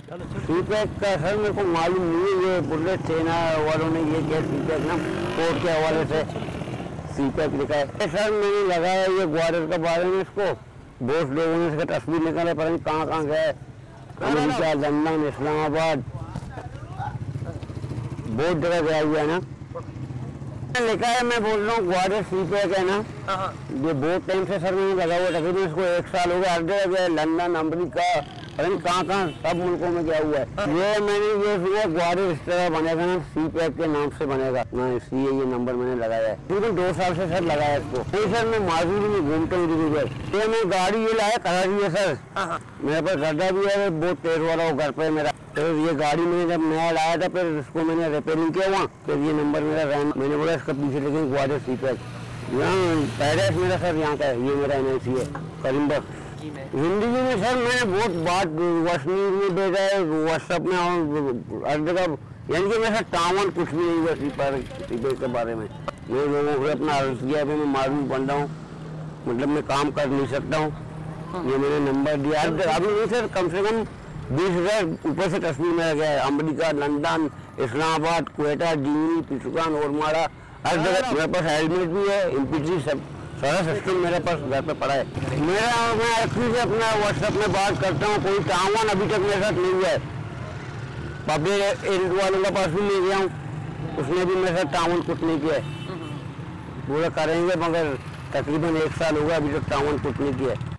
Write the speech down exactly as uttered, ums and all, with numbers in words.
CPEC का sir मेरे को मालूम नहीं है, ये बुलेट सेना वालों ने ये क्या सीपैक ना कोर्ट के हवाले से सीपैक लिखा है। सर मैंने लगाया ये ग्वालियर के बारे में, इसको बहुत लोगों ने इसका तस्वीर निकाला, पता नहीं कहाँ कहाँ गए, अमेरिका, लंदन, इस्लामाबाद, बहुत जगह गया हुआ है ना। लिखा है, मैं बोल रहा हूँ ग्वालियर सीपैक है ना, ये बहुत टाइम से सर मैंने लगा हुआ, तकरीबन इसको एक साल हो गया, हर जगह गया, लंदन, अमेरिका, पता नहीं कहाँ कहाँ सब मुल्कों में गया हुआ है। ये मैंने ये सुना ग्वालियर इस तरह बनेगा ना, सीपैक के नाम से बनेगा ना, इसलिए ये नंबर मैंने लगाया है। तकरीबन दो साल से सर लगाया इसको। नहीं सर मैं माजूरी में घूमता हूँ इधर उधर, तो मैं गाड़ी ये लाया करा दी है सर, मेरे पास गड्ढा भी है बहुत तेज वाला वो घर पे मेरा। फिर ये गाड़ी मैंने जब नया लाया था, फिर इसको मैंने रिपेयरिंग किया हुआ, फिर ये नंबर मेरा रैन, मैंने बोला इसका पीछे लेकिन ग्वालियर सीपैक, यहाँ पैदा मेरा सर यहाँ का है, ये मेरा एन आई सी है करीमबख्श। जिंदगी में सर मैंने बहुत बात व्हाट्सएप में भेजा है, व्हाट्सएप में और हर जगह, यानी कि मेरे साथ तावन कुछ भी नहीं हुआ सीपैक के बारे में। मैं लोगों को अपना अर्ज किया है, मैं मालूम बन रहा हूँ, मतलब मैं काम कर नहीं सकता हूँ। ये मैंने नंबर दिया अभी नहीं सर, कम से कम बीस हजार ऊपर से तस्वीर मेरा गया है, अमेरिका, लंदन, इस्लामाबाद, क्वेटा, जीनी, पिचुकान, ओरमाड़ा, हर जगह। मेरे पास हेलमेट भी है, इम्पिटी, सब सारा सिस्टम मेरे पास घर पे पड़ा है। मेरा मैं एक्चुअली से अपना व्हाट्सएप में बात करता हूँ, कोई तावन अभी तक मेरे साथ नहीं हुआ है। पब्लिक एरिट वालों के पास भी ले गया हूँ, उसने भी मेरे साथ तावन कुछ नहीं किया है, पूरा करेंगे, मगर तकरीबन एक साल होगा अभी तक तावन कुछ नहीं किया है।